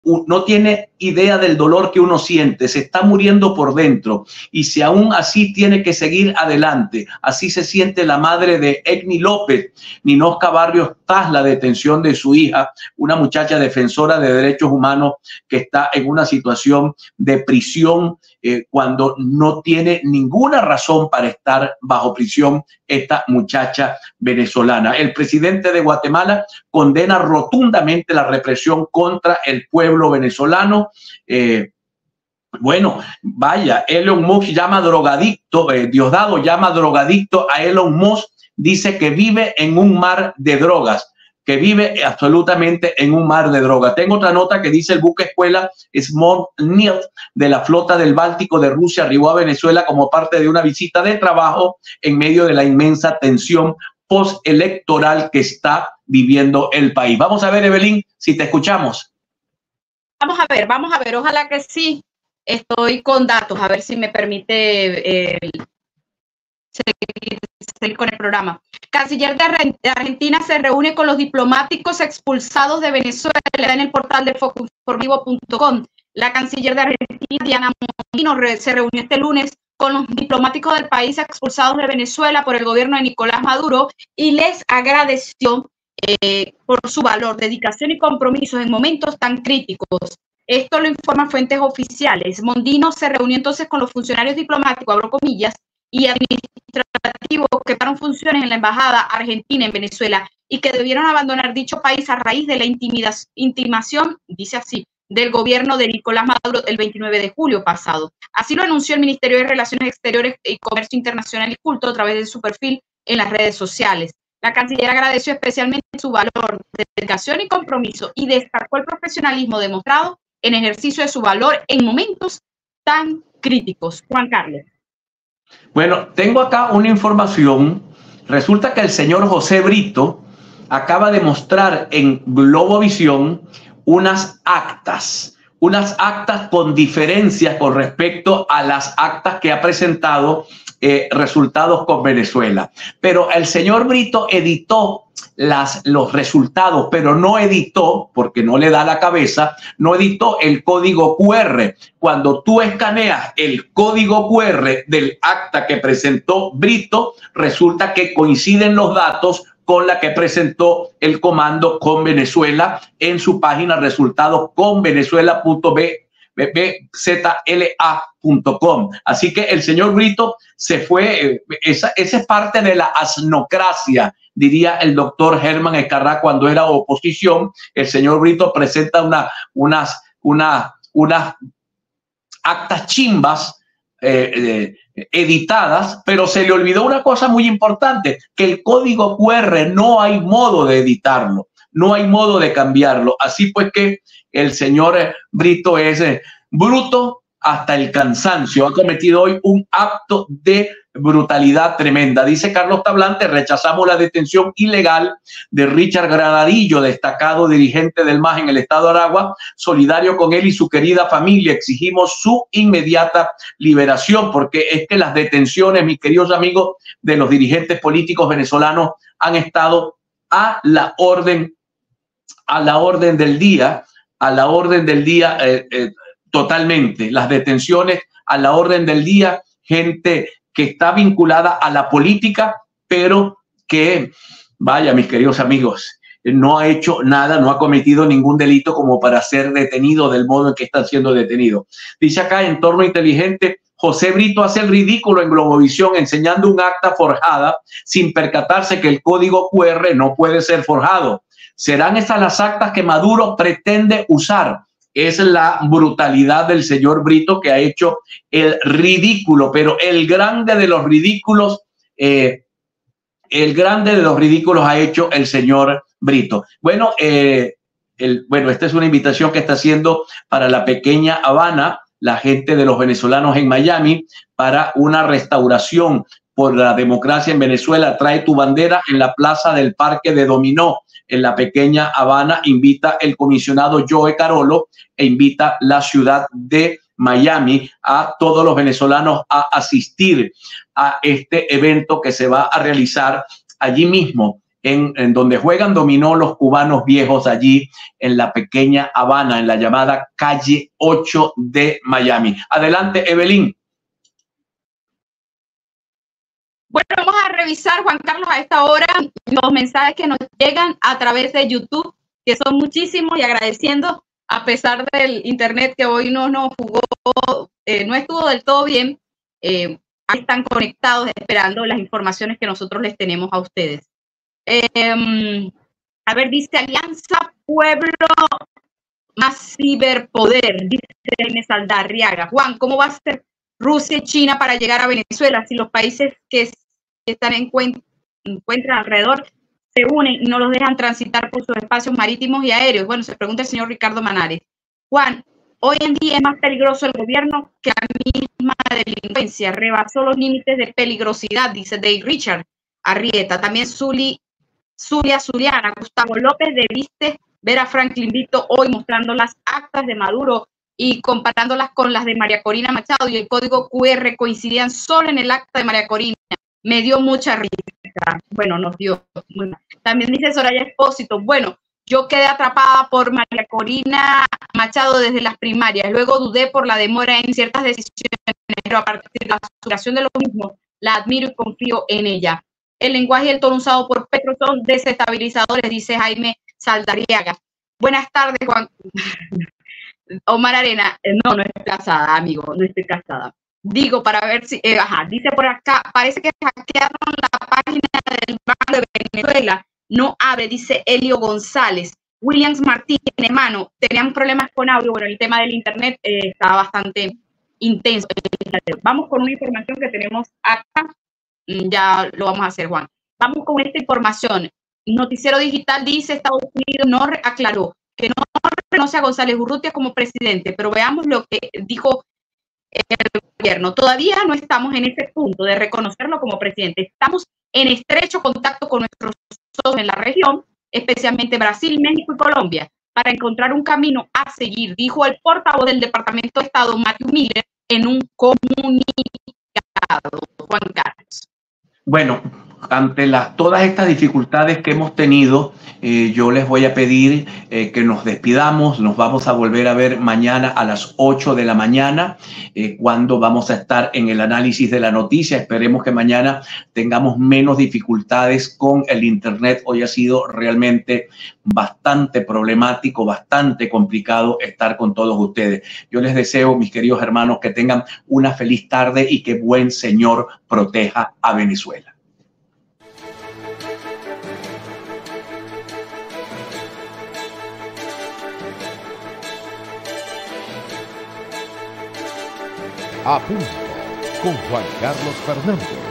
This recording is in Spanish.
no tiene idea del dolor que uno siente, se está muriendo por dentro y si aún así tiene que seguir adelante. Así se siente la madre de Egni López, Ninosca Barrios, tras la detención de su hija, una muchacha defensora de derechos humanos que está en una situación de prisión cuando no tiene ninguna razón para estar bajo prisión esta muchacha venezolana. El presidente de Guatemala condena rotundamente la represión contra el pueblo venezolano. Bueno, vaya, Elon Musk llama drogadicto, Diosdado llama drogadicto a Elon Musk, dice que vive en un mar de drogas, que vive absolutamente en un mar de drogas. Tengo otra nota que dice: el buque escuela Smolnil de la flota del Báltico de Rusia arribó a Venezuela como parte de una visita de trabajo en medio de la inmensa tensión postelectoral que está viviendo el país. Vamos a ver, Evelyn, si te escuchamos. Vamos a ver, ojalá que sí. Estoy con datos, a ver si me permite seguir con el programa. Canciller de Argentina se reúne con los diplomáticos expulsados de Venezuela en el portal de focoinformativo.com. La canciller de Argentina, Diana Mondino, se reunió este lunes con los diplomáticos del país expulsados de Venezuela por el gobierno de Nicolás Maduro y les agradeció por su valor, dedicación y compromisos en momentos tan críticos. Esto lo informan fuentes oficiales. Mondino se reunió entonces con los funcionarios diplomáticos, abro comillas, y administrativos que paran funciones en la embajada argentina en Venezuela y que debieron abandonar dicho país a raíz de la intimación, dice así, del gobierno de Nicolás Maduro el 29 de julio pasado. Así lo anunció el Ministerio de Relaciones Exteriores y Comercio Internacional y Culto a través de su perfil en las redes sociales. La canciller agradeció especialmente su valor, dedicación y compromiso y destacó el profesionalismo demostrado en ejercicio de su valor en momentos tan críticos. Juan Carlos. Bueno, tengo acá una información. Resulta que el señor José Brito acaba de mostrar en Globovisión unas actas con diferencias con respecto a las actas que ha presentado resultados con Venezuela. Pero el señor Brito editó los resultados, pero no editó, porque no le da la cabeza, no editó el código QR. Cuando tú escaneas el código QR del acta que presentó Brito, resulta que coinciden los datos con la que presentó el comando con Venezuela en su página resultadosconvenezuela.bzla.com. Así que el señor Brito se fue, esa es parte de la asnocracia, diría el doctor Germán Escarrá cuando era oposición. El señor Brito presenta unas actas chimbas editadas, pero se le olvidó una cosa muy importante, que el código QR no hay modo de editarlo, no hay modo de cambiarlo. Así pues que el señor Brito es bruto hasta el cansancio, ha cometido hoy un acto de brutalidad tremenda. Dice Carlos Tablante: rechazamos la detención ilegal de Richard Granadillo, destacado dirigente del MAS en el estado de Aragua, solidario con él y su querida familia, exigimos su inmediata liberación, porque es que las detenciones, mis queridos amigos, de los dirigentes políticos venezolanos han estado a la orden del día, totalmente. Las detenciones a la orden del día, gente que está vinculada a la política, pero que, vaya, mis queridos amigos, no ha hecho nada, no ha cometido ningún delito como para ser detenido del modo en que están siendo detenidos. Dice acá, Entorno Inteligente: José Brito hace el ridículo en Globovisión enseñando un acta forjada sin percatarse que el código QR no puede ser forjado. ¿Serán esas las actas que Maduro pretende usar? Es la brutalidad del señor Brito, que ha hecho el ridículo, pero el grande de los ridículos ha hecho el señor Brito. Bueno, esta es una invitación que está haciendo para la pequeña Habana, la gente de los venezolanos en Miami, para una restauración por la democracia en Venezuela. Trae tu bandera en la plaza del Parque de Dominó, en la pequeña Habana. Invita el comisionado Joe Carolo e invita la ciudad de Miami a todos los venezolanos a asistir a este evento que se va a realizar allí mismo en donde juegan dominó los cubanos viejos allí en la pequeña Habana, en la llamada calle 8 de Miami. Adelante, Evelyn. Bueno, vamos a revisar, Juan Carlos, a esta hora los mensajes que nos llegan a través de YouTube, que son muchísimos, y agradeciendo, a pesar del internet que hoy no nos jugó, no estuvo del todo bien, ahí están conectados esperando las informaciones que nosotros les tenemos a ustedes. A ver, dice Alianza Pueblo más ciberpoder, dice Inés Aldarriaga. Juan, ¿cómo va a ser Rusia y China para llegar a Venezuela si los países que están encuentran alrededor se unen y no los dejan transitar por sus espacios marítimos y aéreos? Bueno, se pregunta el señor Ricardo Manares. Juan, hoy en día es más peligroso el gobierno que la misma delincuencia. Rebasó los límites de peligrosidad, dice Dave Richard Arrieta. También Zulia Zuliana. Gustavo López, debiste ver a Franklin Vito hoy mostrando las actas de Maduro y comparándolas con las de María Corina Machado, y el código QR coincidían solo en el acta de María Corina. Me dio mucha risa. Bueno, nos dio. También dice Soraya Espósito. Bueno, yo quedé atrapada por María Corina Machado desde las primarias. Luego dudé por la demora en ciertas decisiones, pero a partir de la superación de lo mismo, la admiro y confío en ella. El lenguaje y el tono usado por Petro son desestabilizadores, dice Jaime Saldarriaga. Buenas tardes, Juan. Omar Arena. No estoy casada, amigo, no estoy casada. Digo, para ver si, dice por acá, parece que hackearon la página del Banco de Venezuela. No abre, dice Elio González. Williams Martínez, hermano, tenían problemas con audio. Bueno, el tema del internet estaba bastante intenso. Vamos con una información que tenemos acá. Ya lo vamos a hacer, Juan. Vamos con esta información. Noticiero Digital dice Estados Unidos no aclaró que no reconoce a González Urrutia como presidente, pero veamos lo que dijo el gobierno. Todavía no estamos en ese punto de reconocerlo como presidente. Estamos en estrecho contacto con nuestros socios en la región, especialmente Brasil, México y Colombia, para encontrar un camino a seguir, dijo el portavoz del Departamento de Estado, Matthew Miller, en un comunicado. Juan Carlos. Bueno, ante todas estas dificultades que hemos tenido, yo les voy a pedir que nos despidamos. Nos vamos a volver a ver mañana a las 8 de la mañana, cuando vamos a estar en el análisis de la noticia. Esperemos que mañana tengamos menos dificultades con el internet. Hoy ha sido realmente bastante problemático, bastante complicado estar con todos ustedes. Yo les deseo, mis queridos hermanos, que tengan una feliz tarde y que buen Señor proteja a Venezuela. A punto con Juan Carlos Fernández.